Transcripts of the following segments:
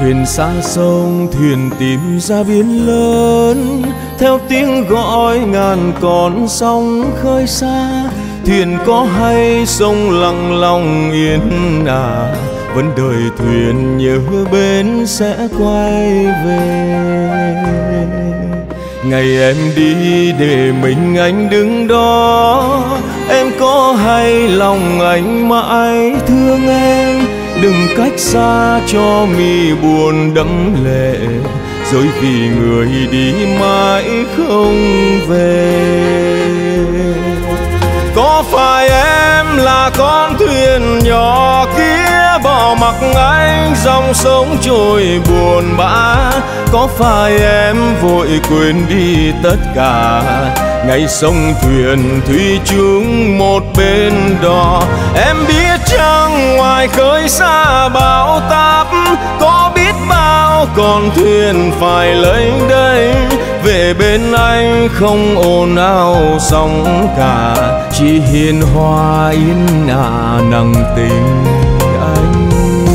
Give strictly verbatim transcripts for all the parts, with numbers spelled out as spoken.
Thuyền xa sông, thuyền tìm ra biển lớn, theo tiếng gọi ngàn con sóng khơi xa. Thuyền có hay sông lặng lòng yên à, vẫn đợi thuyền nhớ bến sẽ quay về. Ngày em đi để mình anh đứng đó, em có hay lòng anh mãi thương em. Đừng cách xa cho mi buồn đẫm lệ, rồi vì người đi mãi không về. Có phải em là con thuyền nhỏ kia bỏ mặc anh dòng sông trôi buồn bã? Có phải em vội quên đi tất cả ngày sông thuyền thủy chung một bên đò? Em biết chăng ngoài khơi xa bão táp, có biết bao con thuyền phải lênh đênh về bên anh, không ồn ào sóng cả, chỉ hiền hòa yên ả nặng tình anh.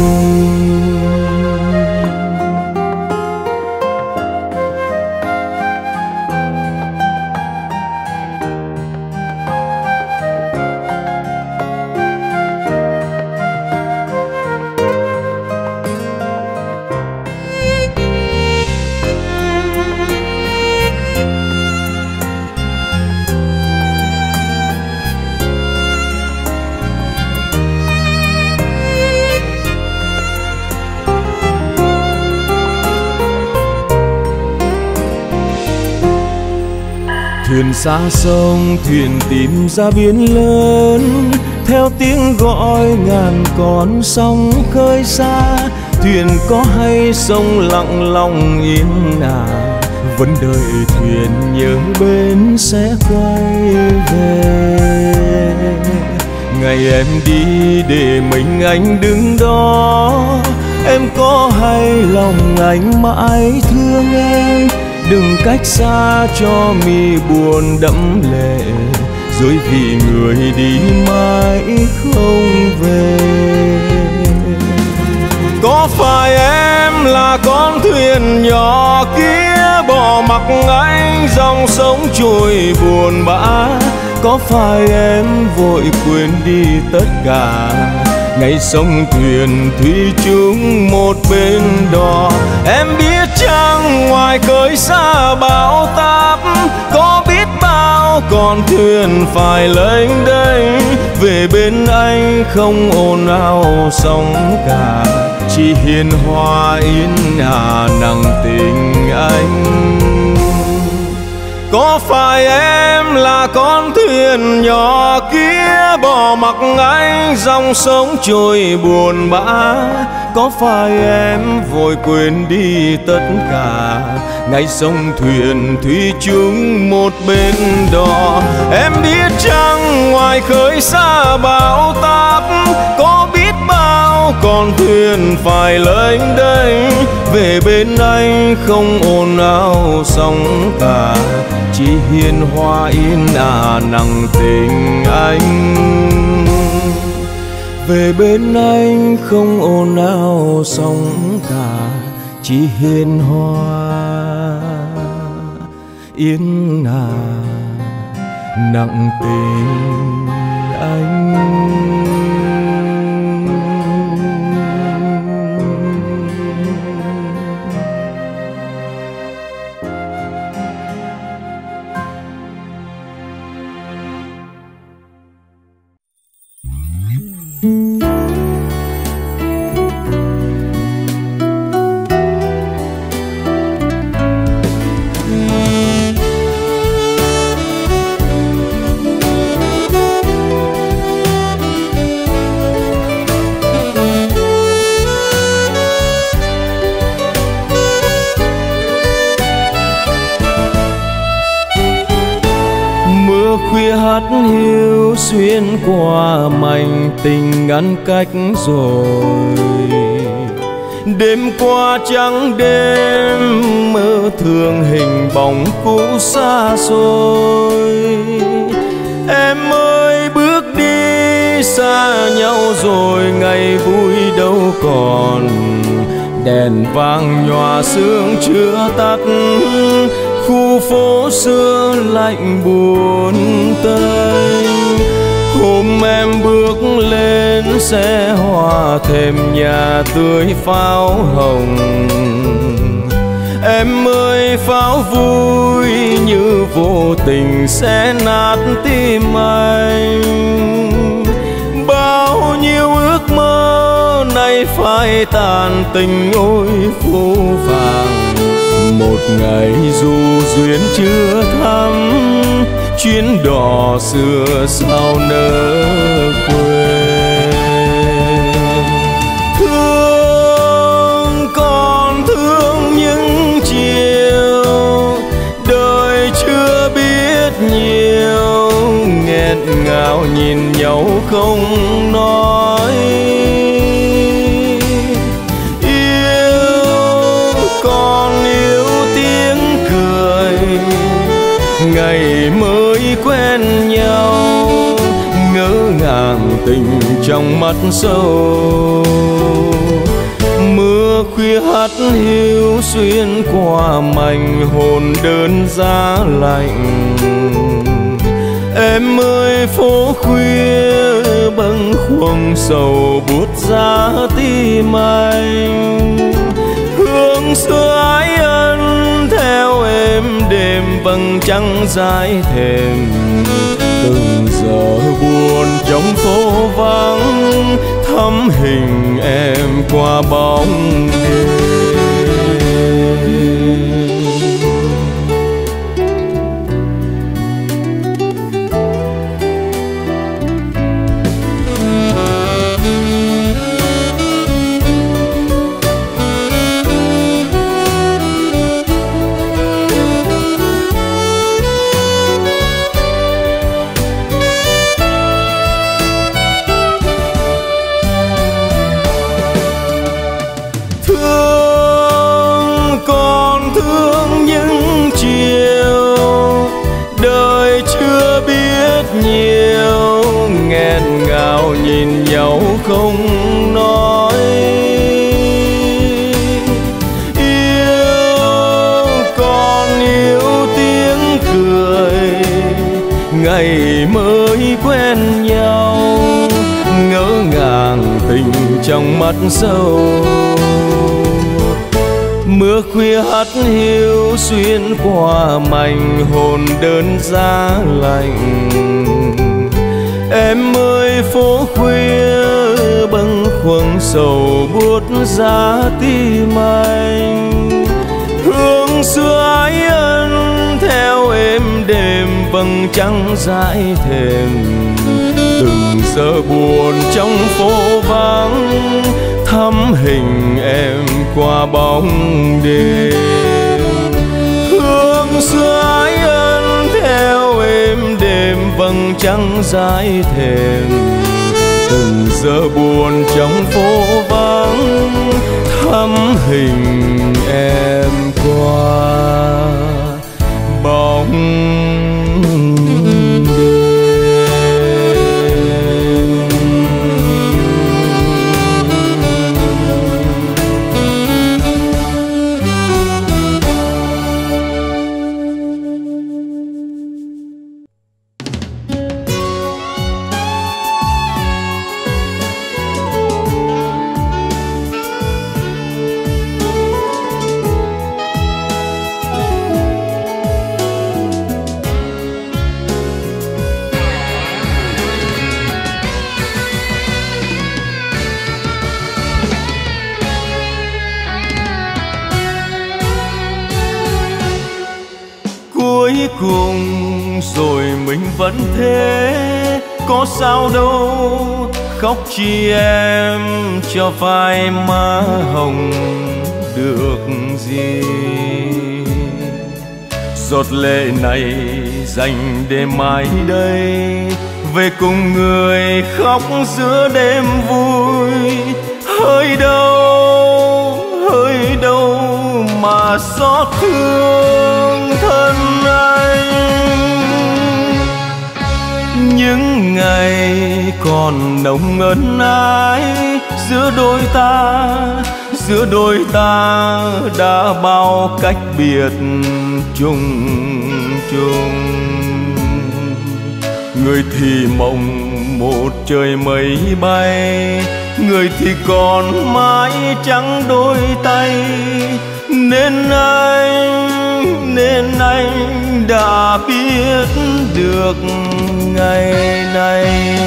Thuyền xa sông, thuyền tìm ra biển lớn, theo tiếng gọi ngàn con sóng khơi xa. Thuyền có hay sông lặng lòng yên à, vẫn đợi thuyền nhớ bến sẽ quay về. Ngày em đi để mình anh đứng đó, em có hay lòng anh mãi thương em. Đừng cách xa cho mi buồn đẫm lệ, rồi vì người đi mãi không về. Có phải em là con thuyền nhỏ kia bỏ mặc anh dòng sông trôi buồn bã? Có phải em vội quên đi tất cả ngày sông thuyền thủy chung một bên đò? Em biết chăng ngoài khơi xa bão táp, có biết bao con thuyền phải lênh đênh về bên anh, không ồn ào sóng cả, chỉ hiền hòa yên ả nặng tình anh. Có phải em là con thuyền nhỏ kia bỏ mặc anh dòng sông trôi buồn bã? Có phải em vội quên đi tất cả ngày sông thuyền thủy chung một bên đò? Em biết chăng ngoài khơi xa bão táp, có biết bao con thuyền phải lênh đênh về bên anh, không ồn ào sóng cả, chỉ hiền hòa yên ả nặng tình anh. Về bên anh không ồn ào sóng cả, chỉ hiền hòa yên ả nặng tình anh. Khuya hát hiu xuyên qua mảnh tình ngăn cách rồi. Đêm qua trắng đêm mơ thương hình bóng cũ xa xôi. Em ơi bước đi xa nhau rồi, ngày vui đâu còn. đèn vàng nhòa sương chưa tắt, khu phố xưa lạnh buồn tênh. Hôm em bước lên xe hoa thềm nhà tươi pháo hồng, em ơi pháo vui như vô tình sẽ nát tim anh. Bao nhiêu ước mơ nay phai tàn, tình ôi phố vàng. Một ngày dù duyên chưa thắm, chuyến đò xưa sao nỡ quên. Thương còn thương những chiều đời chưa biết nhiều, nghẹn ngào nhìn nhau không nói. Yêu còn yêu tiếng cười ngày mới quen nhau, ngỡ ngàng tình trong mắt sâu. Mưa khuya hắt hiu xuyên qua mảnh hồn đơn giá lạnh. Em ơi phố khuya bâng khuâng sầu buốt giá tim anh. Hương xưa ái ân theo em đêm vầng trăng dài thềm. Từng giờ buồn trong phố vắng, thắm hình em qua bóng đêm. Nhiều nghẹn ngào nhìn nhau không nói. Yêu còn yêu tiếng cười ngày mới quen nhau, ngỡ ngàng tình trong mắt sâu. Mưa khuya hắt hiu xuyên qua mảnh hồn đơn giá lạnh. Em ơi phố khuya bâng khuâng sầu buốt giá tim anh. Hương xưa ái ân theo em đêm vầng trăng dãi thềm. Từng giờ buồn trong phố vắng, thắm hình em qua bóng đêm. Hương xưa ái ân theo em đêm vầng trăng dãi thềm. Từng giờ buồn trong phố vắng, thắm hình em qua bóng đêm. Cuối cùng rồi mình vẫn thế, có sao đâu khóc chi em cho phai má hồng được gì. Giọt lệ này dành để mai đây, về cùng người khóc giữa đêm vui. Hơi đâu, hơi đâu mà xót thương thân anh. Những ngày còn nồng ân ái giữa đôi ta, giữa đôi ta đã bao cách biệt chung chung. Người thì mộng một trời mây bay, người thì còn mãi trắng đôi tay. Nên anh, nên anh đã biết được ngày này.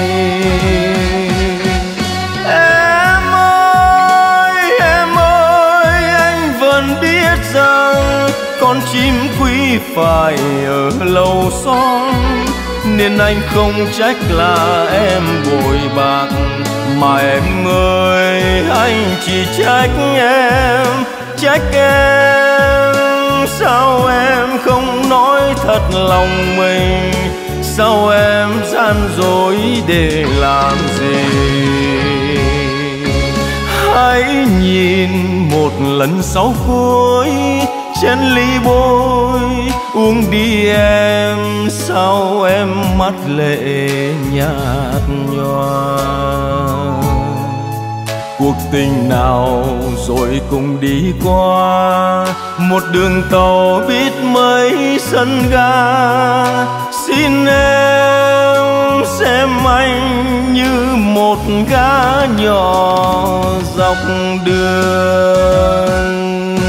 Em ơi, em ơi, anh vẫn biết rằng con chim quý phải ở lầu son. Nên anh không trách là em vội bạc, mà em ơi, anh chỉ trách em, trách em. Sao em không nói thật lòng mình, sao em gian dối để làm gì? Hãy nhìn một lần sau cuối chén ly bôi uống đi em, sao em mắt lệ nhạt nhòa. Cuộc tình nào rồi cùng đi qua, một đường tàu biết mấy sân ga. Xin em xem anh như một gã nhỏ dọc đường.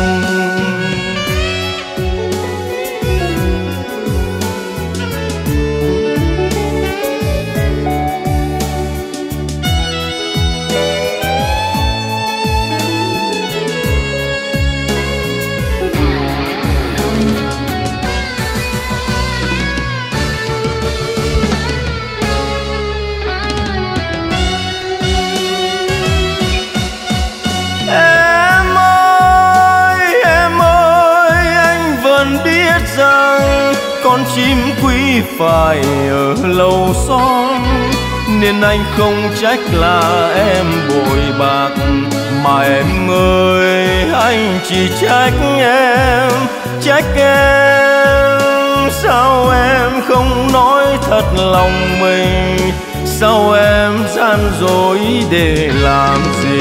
Con chim quý phải ở lầu son, nên anh không trách là em bội bạc, mà em ơi, anh chỉ trách em, trách em. Sao em không nói thật lòng mình, sao em gian dối để làm gì?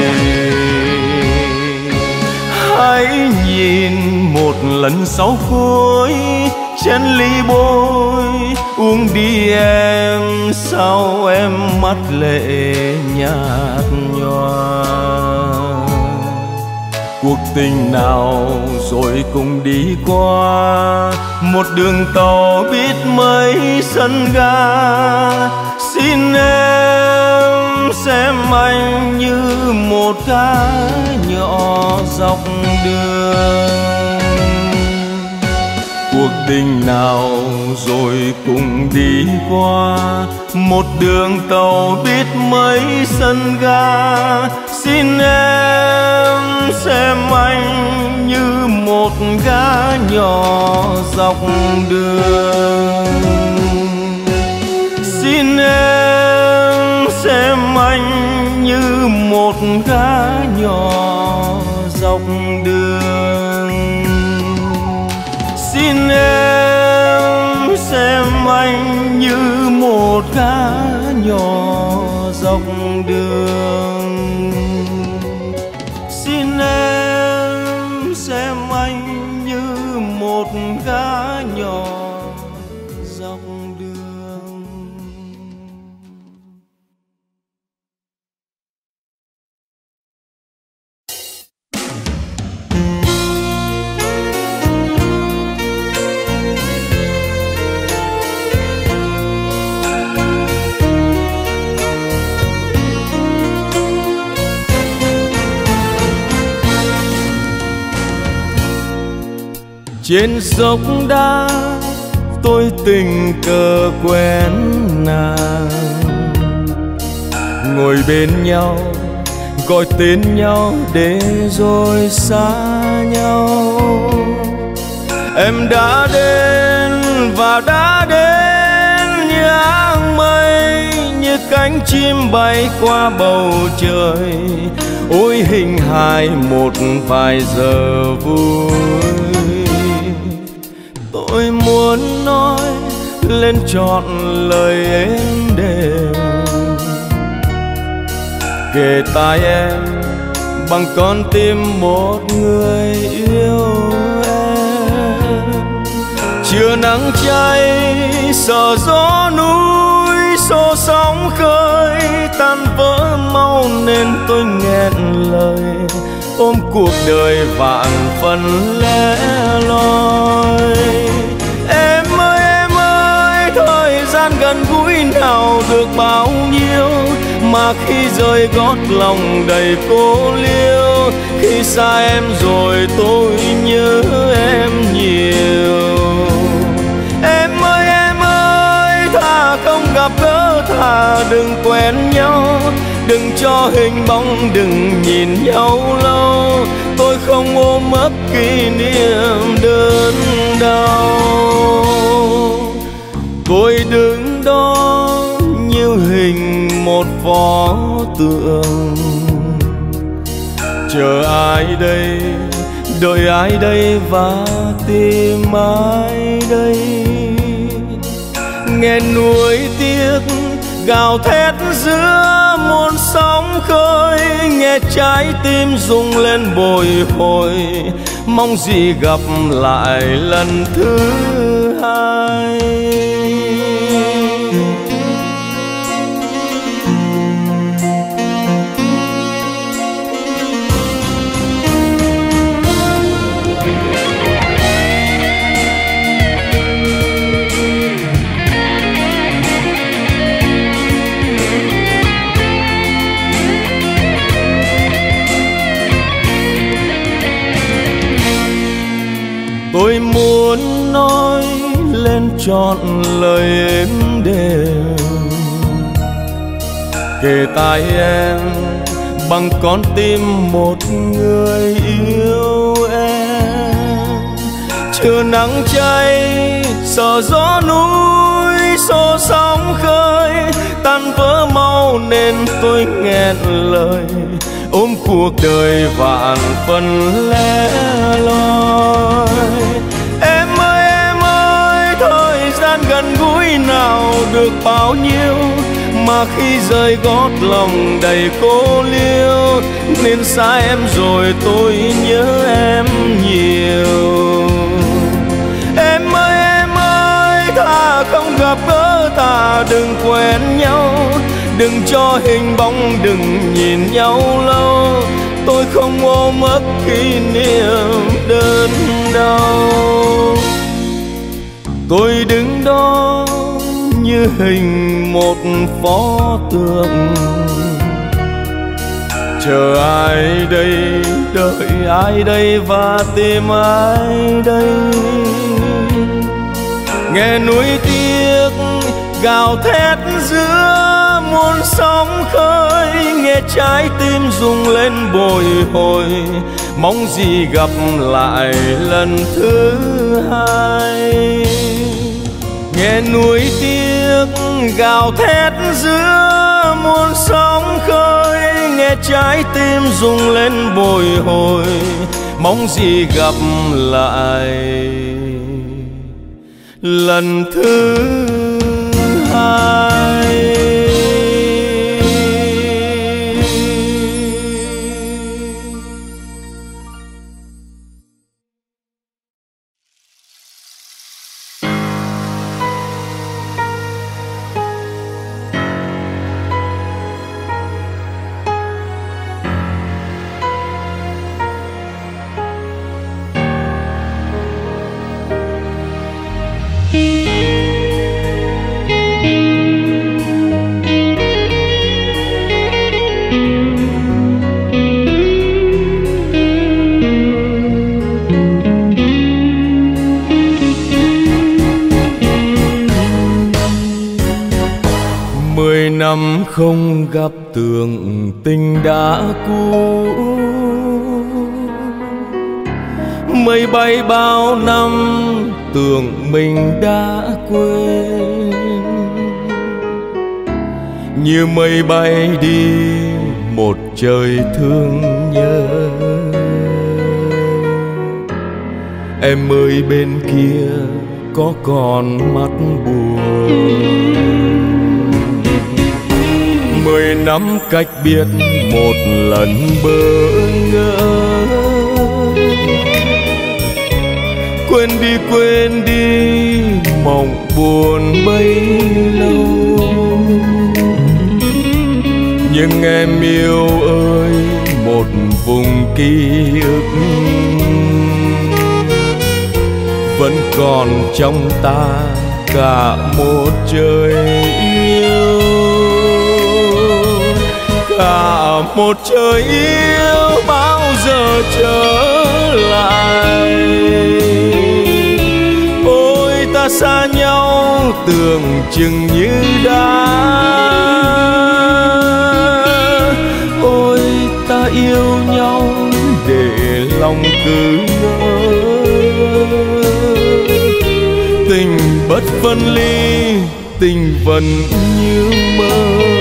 Hãy nhìn một lần sau cuối chén ly bôi uống đi em, sao em mắt lệ nhạt nhòa. Cuộc tình nào rồi cùng đi qua, một đường tàu biết mấy sân ga. Xin em xem anh như một gã nhỏ dọc đường. Cuộc tình nào rồi cùng đi qua, một đường tàu biết mấy sân ga. Xin em xem anh như một gã nhỏ dọc đường. Xin em xem anh như một gã nhỏ dọc đường. Xin em xem anh như một gã nhỏ dọc đường. Xin em xem anh như một gã nhỏ dọc đường. Trên dốc đá tôi tình cờ quen nàng, ngồi bên nhau gọi tên nhau để rồi xa nhau. Em đã đến và đã đến như áng mây, như cánh chim bay qua bầu trời. Ôi hình hài một vài giờ vui, tôi muốn nói lên trọn lời êm đềm, kề tai em bằng con tim một người yêu em. Chưa nắng cháy sợ gió núi xô sóng khơi tan vỡ mau nên tôi nghẹn lời ôm cuộc đời vạn phần lẻ loi. Em ơi em ơi, thời gian gần gũi nào được bao nhiêu mà khi rơi gót lòng đầy cô liêu. Khi xa em rồi tôi nhớ em nhiều. Em ơi em ơi, thà không gặp gỡ thà đừng quen nhau, đừng cho hình bóng đừng nhìn nhau lâu. Tôi không ôm ấp kỷ niệm đớn đau. Tôi đứng đó như hình một pho tượng, chờ ai đây, đợi ai đây và tìm ai đây. Nghe nuối tiếc gào thét giữa muôn sóng khơi, nghe trái tim rung lên bồi hồi, mong gì gặp lại lần thứ hai. Tôi muốn nói lên trọn lời êm đềm, kề tai em bằng con tim một người yêu em. Chưa nắng cháy sợ gió núi xô sóng khơi tan vỡ mau nên tôi nghẹn lời ôm cuộc đời vạn phần lẻ loi. Em ơi em ơi, thời gian gần gũi nào được bao nhiêu mà khi rơi gót lòng đầy cô liêu. Nên xa em rồi tôi nhớ em nhiều. Em ơi em ơi, thà không gặp gỡ thà đừng quen nhau, đừng cho hình bóng đừng nhìn nhau lâu. Tôi không ôm ấp kỷ niệm đớn đau. Tôi đứng đó như hình một pho tượng, chờ ai đây, đợi ai đây và tìm ai đây. Nghe nuối tiếc gào thét giữa muôn sóng khơi, nghe trái tim rung lên bồi hồi, mong gì gặp lại lần thứ hai. Nghe nuối tiếc gào thét giữa muôn sóng khơi, nghe trái tim rung lên bồi hồi, mong gì gặp lại lần thứ hai. Mười năm không gặp tưởng tình đã cũ, mây bay bao năm tưởng mình đã quên. Như mây bay đi một trời thương nhớ, em ơi bên kia có còn mắt buồn. Mười năm cách biệt một lần bỡ ngỡ, quên đi quên đi mộng buồn bấy lâu. Nhưng em yêu ơi, một vùng ký ức vẫn còn trong ta cả một trời yêu, cả một trời yêu bao giờ trở lại. Ôi ta xa nhau tưởng chừng như đã, ôi ta yêu nhau để lòng cứ ngỡ. Tình bất phân ly, tình vẫn như mơ,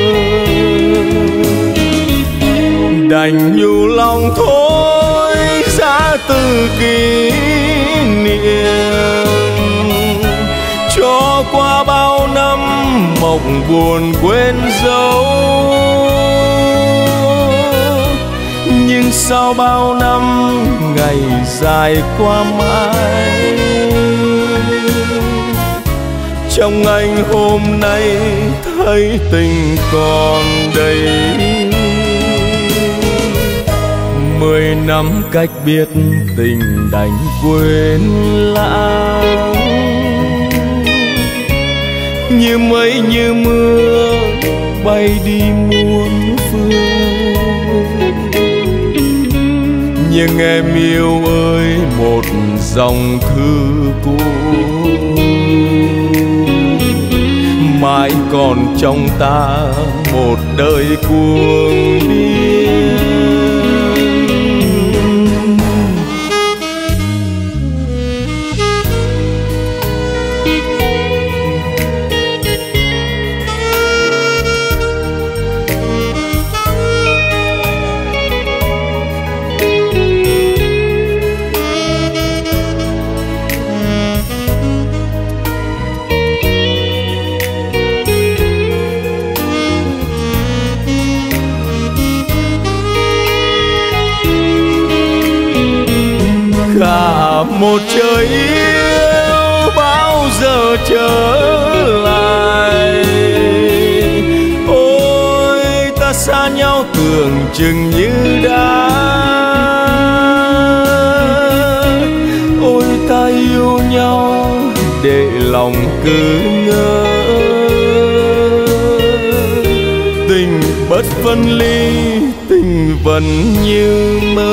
đành nhủ lòng thôi ra từ kỷ niệm. Cho qua bao năm mộng buồn quên dấu, nhưng sau bao năm ngày dài qua mãi, trong anh hôm nay thấy tình còn đây. Mười năm cách biệt tình đành quên lãng, như mây như mưa bay đi muôn phương. Nhưng em yêu ơi, một dòng thư cũ mãi còn trong ta một đời cuồng điên. Cả một trời yêu bao giờ trở lại. Ôi ta xa nhau tưởng chừng như đã, ôi ta yêu nhau để lòng cứ ngỡ. Tình bất phân ly, tình vẫn như mơ,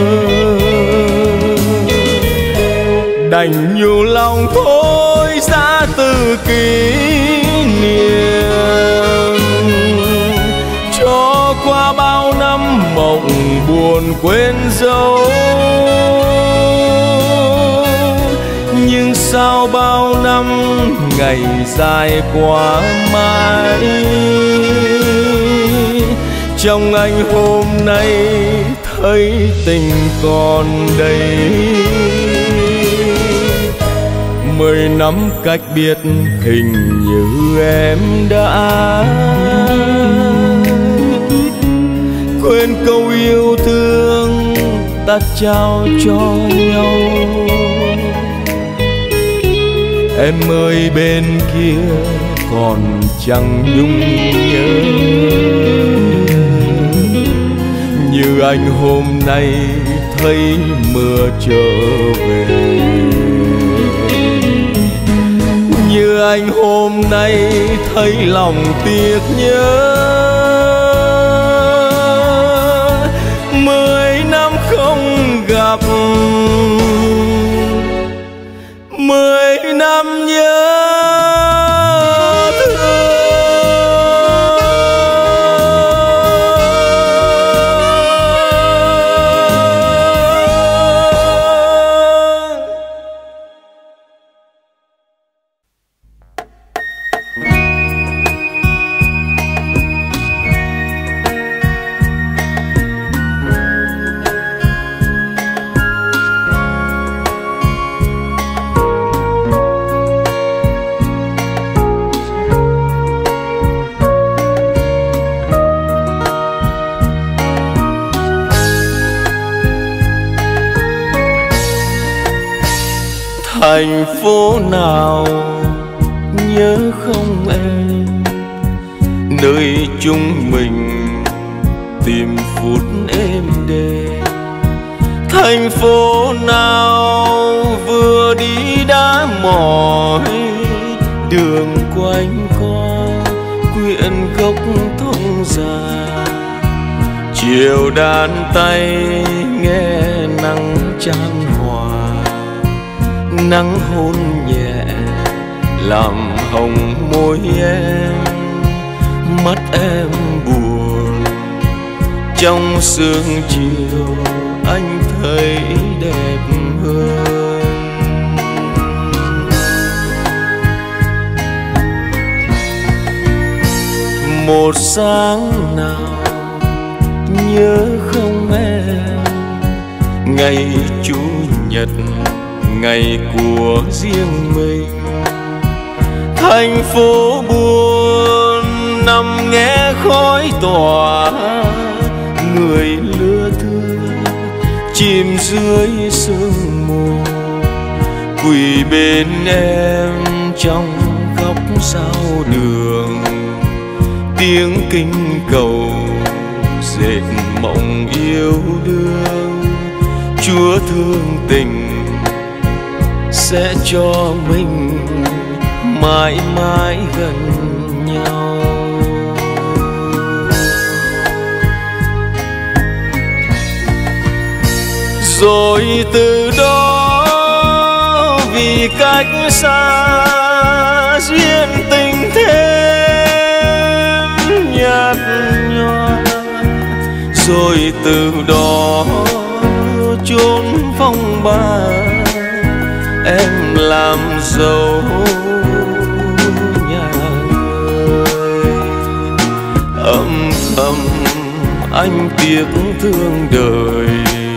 đành nhủ lòng thôi ra từ kỷ niệm. Cho qua bao năm mộng buồn quên dấu, nhưng sau bao năm ngày dài qua mãi, trong anh hôm nay thấy tình còn đây. Mười năm cách biệt hình như em đã quên câu yêu thương ta trao cho nhau. Em ơi bên kia còn chẳng nhung nhớ, như anh hôm nay thấy mưa trở về. Như anh hôm nay thấy lòng tiếc nhớ, mười năm không gặp, mười năm nhớ. Thành phố nào nhớ không em, nơi chúng mình tìm phút êm đềm. Thành phố nào vừa đi đã mỏi, đường quanh co quyện gốc thông già. Chiều đàn tay nghe nắng chan hòa, nắng hôn nhẹ làm hồng môi em. Mắt em buồn trong sương chiều, anh thấy đẹp hơn. Một sáng nào nhớ không em, ngày chủ nhật ngày của riêng mình. Thành phố buồn nằm nghe khói tỏa, người lưa thưa chìm dưới sương mù. Quỳ bên em trong góc sao đường, tiếng kinh cầu dệt mộng yêu đương. Chúa thương tình sẽ cho mình mãi mãi gần nhau. Rồi từ đó vì cách xa duyên tình thêm nhạt nhòa. Rồi từ đó chốn phong ba em làm dâu nhà người. Âm thầm anh tiếc thương đời,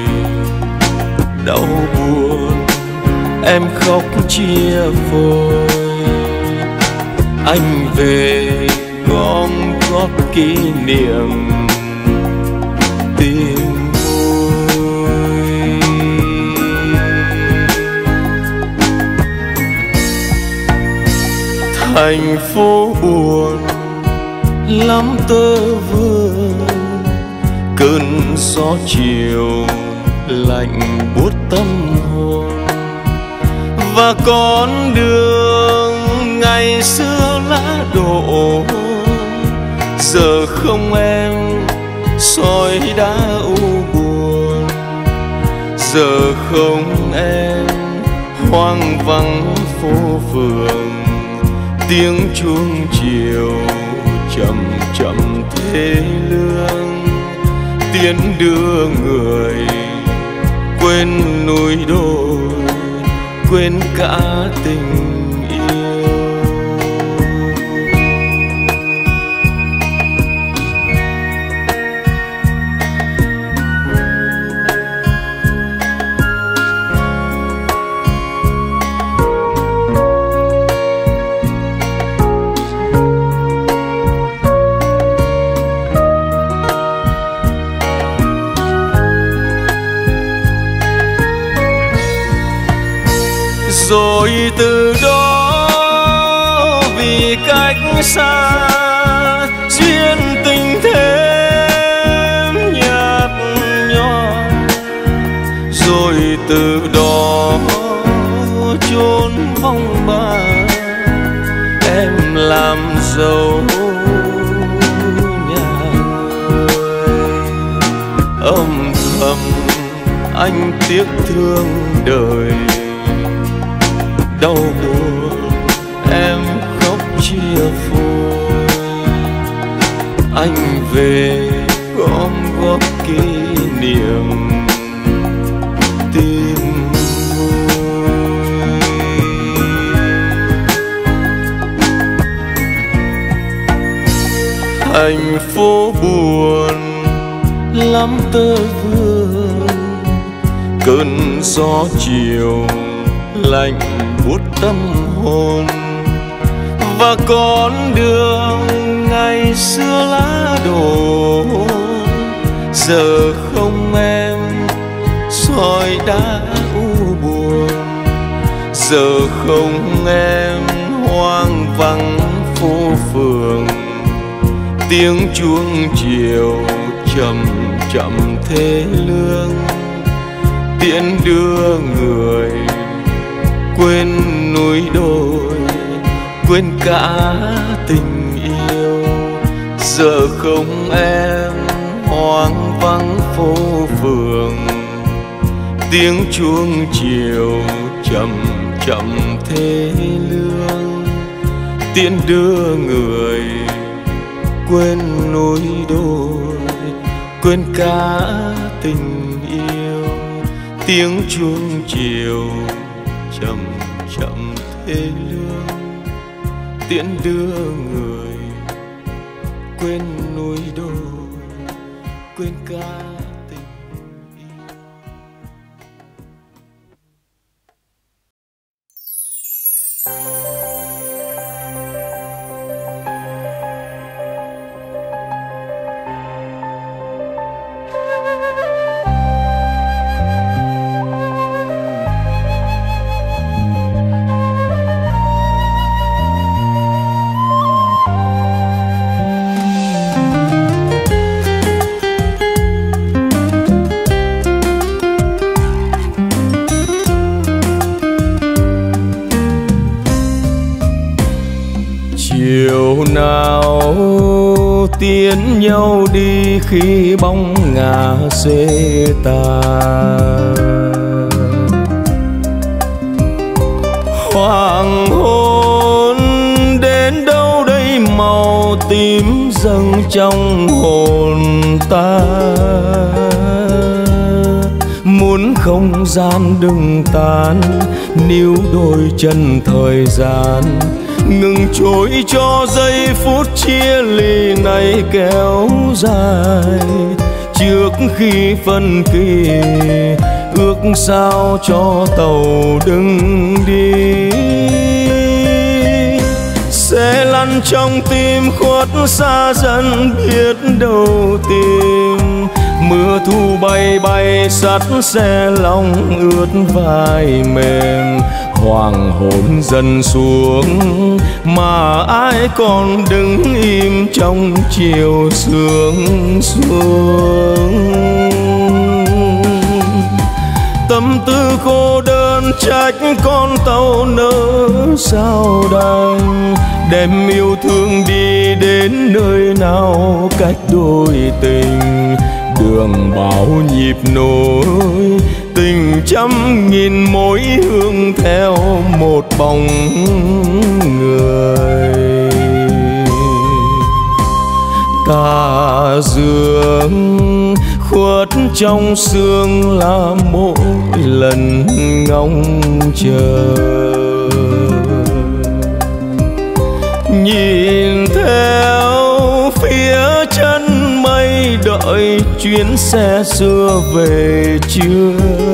đau buồn em khóc chia phôi. Anh về gom góp kỷ niệm tìm vui. Thành phố buồn lắm tơ vương, cơn gió chiều lạnh buốt tâm hồn. Và con đường ngày xưa lá đổ, giờ không em soi đá u buồn. Giờ không em hoang vắng phố phường, tiếng chuông chiều chậm chậm thê lương. Tiến đưa người quên núi đồi, quên cả tình yêu. Rồi từ đó vì cách xa duyên tình thêm nhạt nhòa. Rồi từ đó chốn phong ba em làm dâu nhà người. Âm thầm anh tiếc thương đời, đau buồn em khóc chia phôi. Anh về gom góp kỷ niệm tìm vui. Thành phố buồn lắm tơ vương, cơn gió chiều lạnh buốt tâm hồn. Và con đường ngày xưa lá đổ, giờ không em soi đá u buồn. giờ không em hoang vắng phố phường, tiếng chuông chiều chậm chậm thê lương, tiễn đưa người quên núi đồi, quên cả tình yêu. Giờ không em hoang vắng phố phường, tiếng chuông chiều chậm chậm thê lương, tiễn đưa người quên núi đồi, quên cả tình yêu. Tiếng chuông chiều chậm chậm thê lương, tiễn đưa người quên núi đồi, quên cả tình yêu. Chiều nào tiến nhau đi khi bóng ngả xê tàn, hoàng hôn đến đâu đây màu tím dâng trong hồn ta. Muốn không gian đừng tan, níu đôi chân thời gian, ngừng trôi cho giây phút chia ly này kéo dài. Trước khi phân kỳ ước sao cho tàu đừng đi, sẽ lăn trong tim khuất xa dần biết đâu tìm. Mưa thu bay bay sắt xe lòng ướt vai mềm, hoàng hôn dần xuống mà ai còn đứng im trong chiều sương xuống. Tâm tư cô đơn trách con tàu nỡ sao đành, đem yêu thương đi đến nơi nào cách đôi tình. Đường bao nhịp nối tình trăm nghìn mối hương theo một bóng người. Tà dương khuất trong sương là mỗi lần ngóng chờ, nhìn theo phía chân mây đợi chuyến xe xưa về chưa.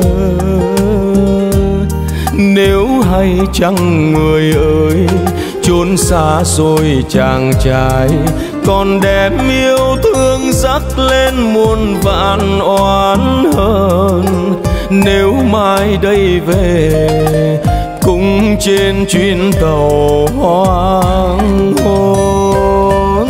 Nếu hay chăng người ơi chốn xa xôi chàng trai, còn đem yêu thương dắt lên muôn vạn oán hờn. Nếu mai đây về cũng trên chuyến tàu hoang hôn.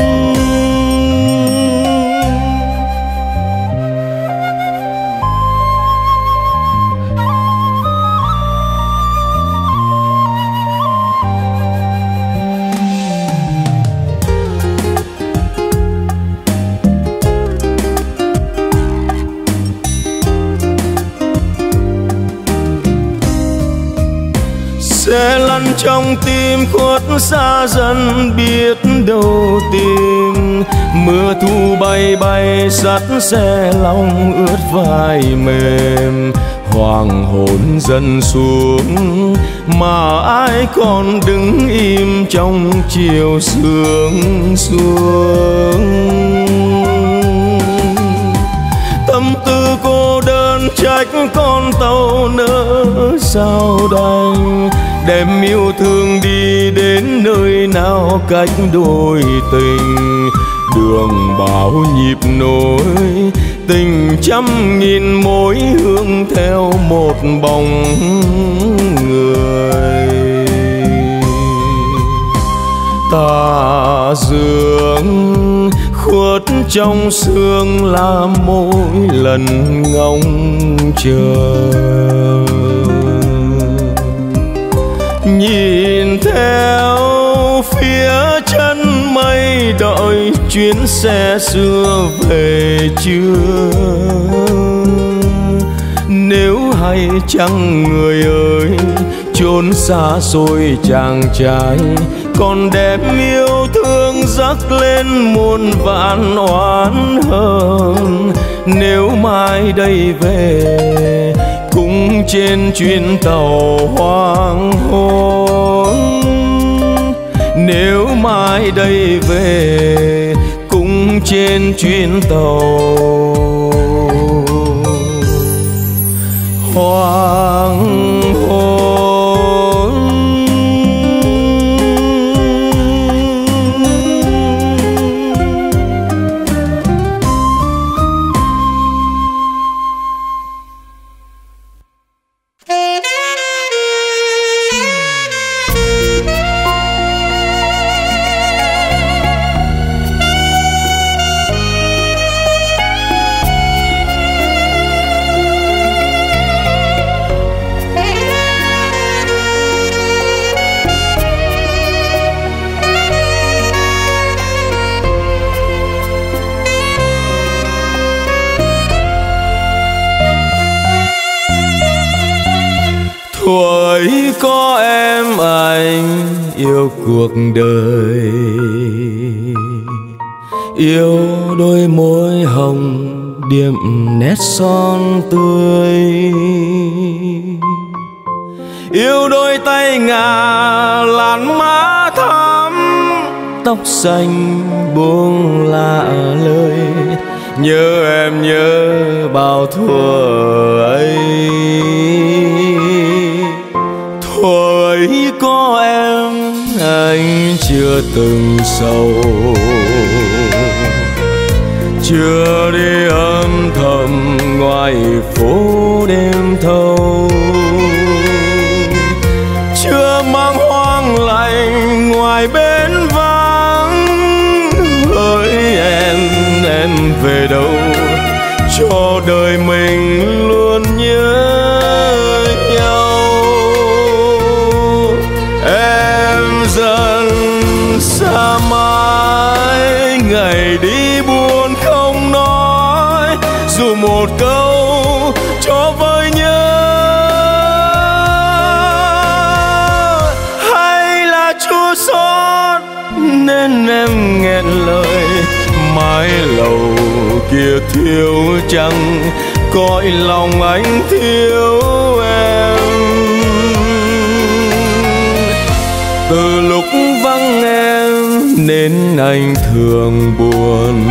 Sẽ lăn trong tim khuất xa dần biết đâu tìm. Mưa thu bay bay sắt xe lòng ướt vai mềm, hoàng hôn dần xuống mà ai còn đứng im trong chiều sương xuống. Tâm tư cô đơn trách con tàu nỡ sao đành, đem yêu thương đi đến nơi nào cách đôi tình. Đường bao nhịp nối tình trăm nghìn mối hương theo một bóng người. tà dương khuất trong sương là mỗi lần ngóng chờ. Nhìn theo phía chân mây đợi chuyến xe xưa về chưa. Nếu hay chăng người ơi chốn xa xôi chàng trai còn đem yêu thương dắt lên muôn vạn oán hờn. Nếu mai đây về cũng trên chuyến tàu hoàng hôn. Nếu mai đây về cũng trên chuyến tàu hoàng hôn. Tuổi có em anh yêu cuộc đời, yêu đôi môi hồng điểm nét son tươi, yêu đôi tay ngà làn má thắm, tóc xanh buông lạ lời. Nhớ em nhớ bao thuở ấy, thuở ấy có em anh chưa từng sầu, chưa đi âm thầm ngoài phố đêm thâu, chưa mang hoang lạnh ngoài bến vắng. Hỡi em em về đâu cho đời mình luôn nhớ nhau. Em dần xa mãi ngày đi buồn không nói, dù một câu cho vơi nhớ, hay là chua xót nên em nghẹn lời. Mái lầu kia thiếu chăng cõi lòng anh thiếu em. Từ lúc vắng em nên anh thường buồn,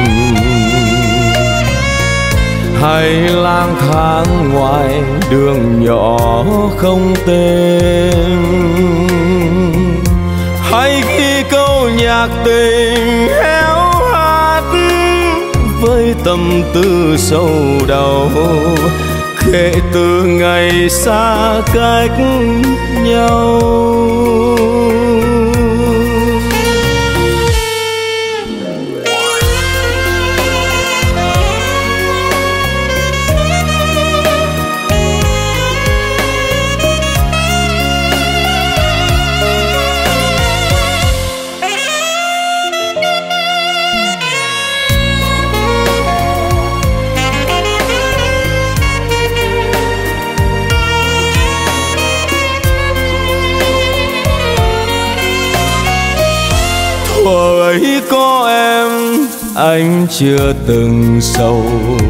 hay lang thang ngoài đường nhỏ không tên, hay khi câu nhạc tình héo hắt với tâm tư sâu đau. Kể từ ngày xa cách nhau, thuở ấy có em anh chưa từng sầu,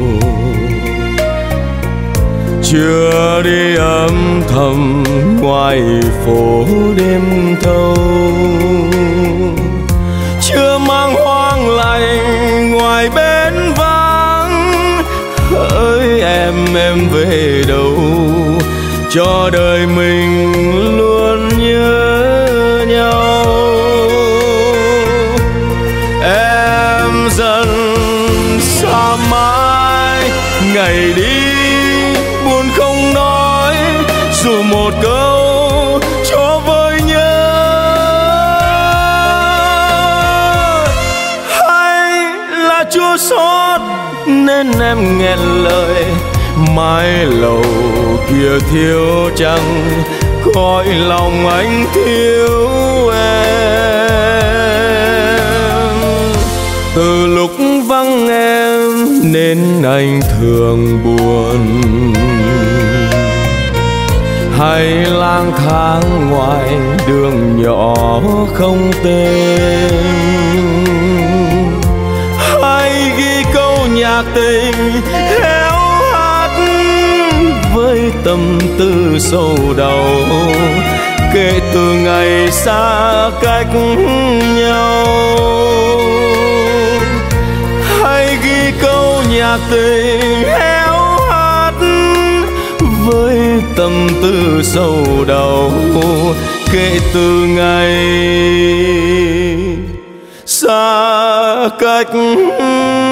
chưa đi âm thầm ngoài phố đêm thâu, chưa mang hoang lạnh ngoài bến vắng. Hỡi em em về đâu cho đời mình luôn nhớ nhau. Em dần xa mãi ngày đi buồn không nói, dù một câu cho vơi nhớ, thiếu sót nên em nghẹn lời. Mái lầu kia thiếu trăng, cõi lòng anh thiếu em. Từ lúc vắng em nên anh thường buồn, hay lang thang ngoài đường nhỏ không tên, hay ghi câu nhạc tình héo hắt với tâm tư sâu đầu. Kể từ ngày xa cách nhau, hay ghi câu nhạc tình héo hắt với tâm tư sâu đầu. Kể từ ngày xa cách